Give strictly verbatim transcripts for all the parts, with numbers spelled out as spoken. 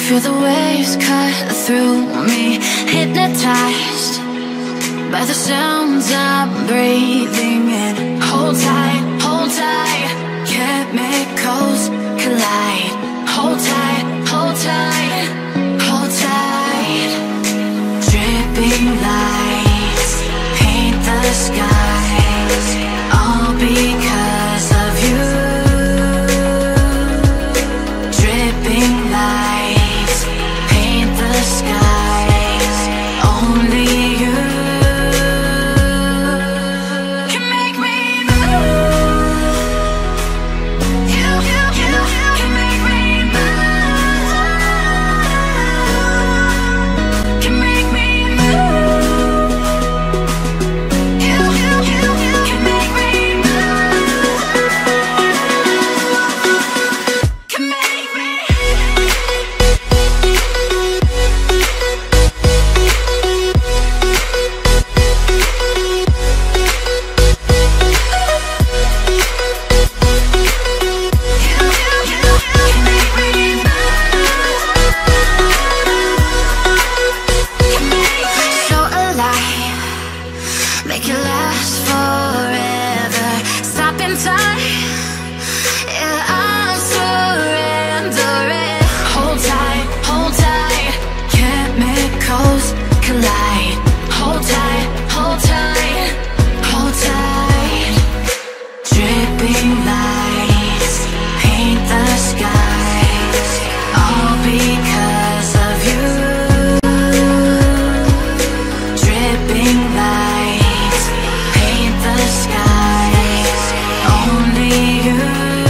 Feel the waves cut through me, hypnotized by the sounds I'm breathing in. Hold tight, hold tight, chemicals collide. Hold tight, hold tight, hold tight. Dripping lights paint the skies, all because of you. Dripping lights paint the skies, only you can make me move. You, you, you, you can make me move. Can make me move. You, you, you, you can make me move. Can make me. So alive, make it last forever. Stop in time, yeah, I'm surrendering. Hold tight, hold tight, chemicals collide. Hold tight, hold tight, hold tight. Dripping lights paint the skies, all because of you. Dripping lights paint the skies, only you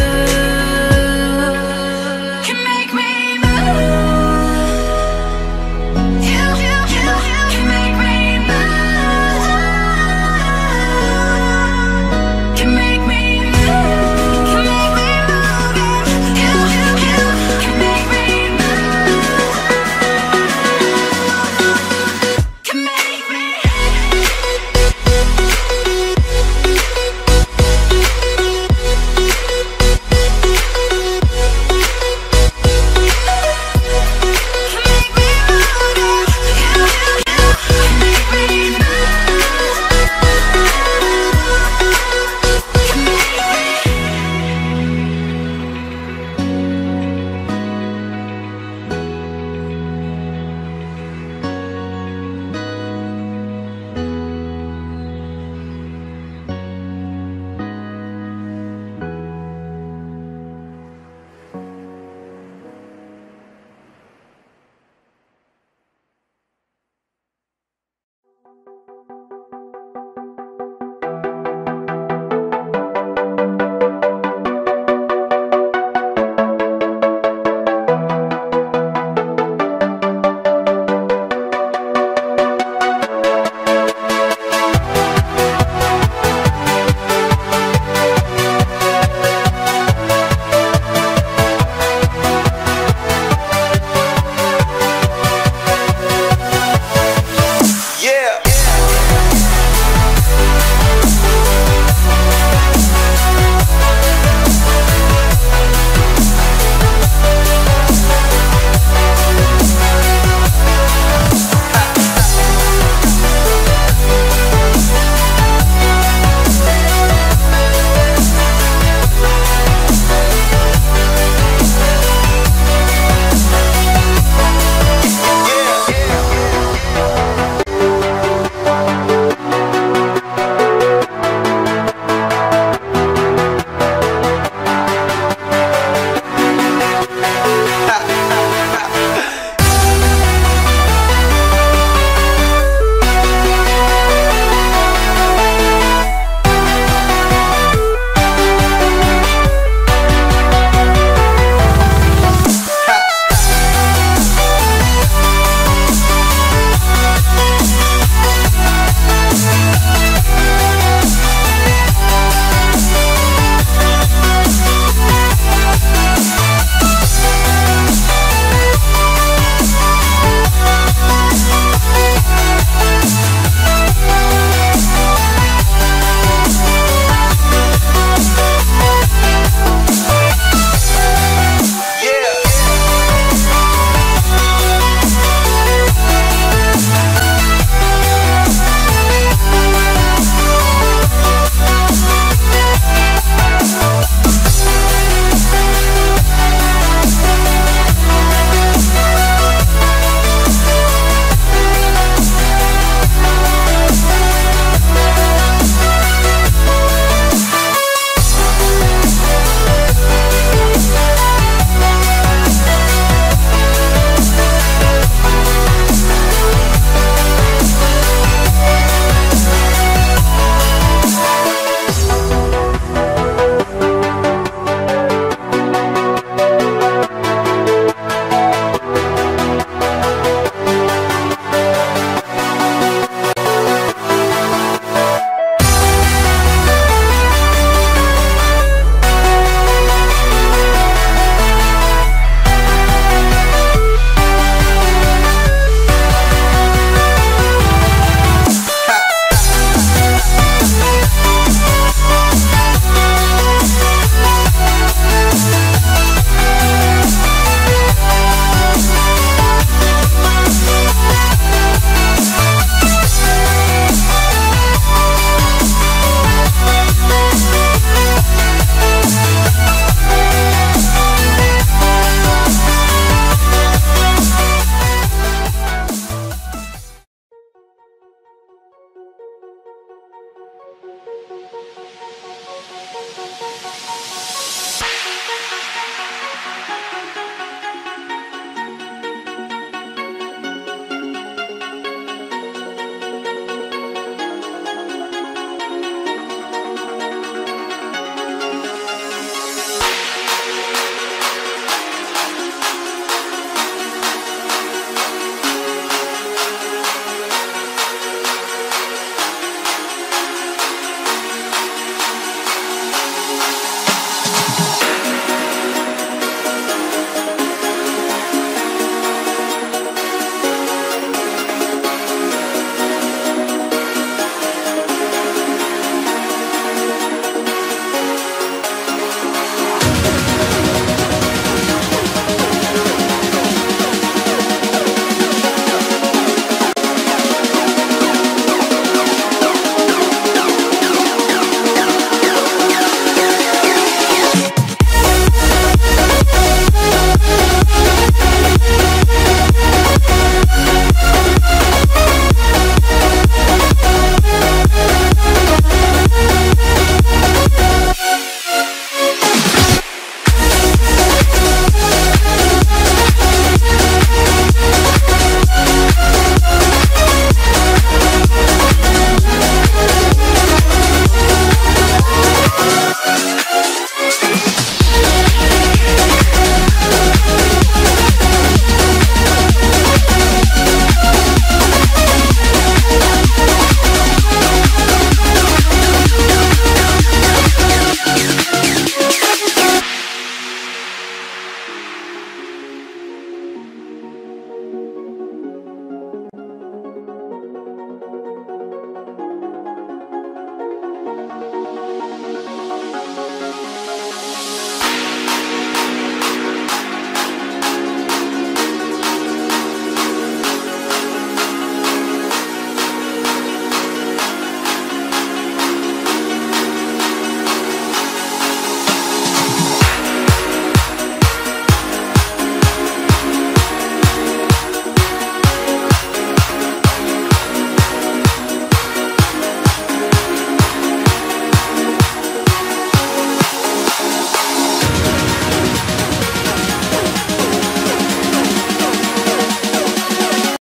can make me move. You, you, you, you can make me move. Can make me move. Can make me move. You, you, you can make me move. Can make me.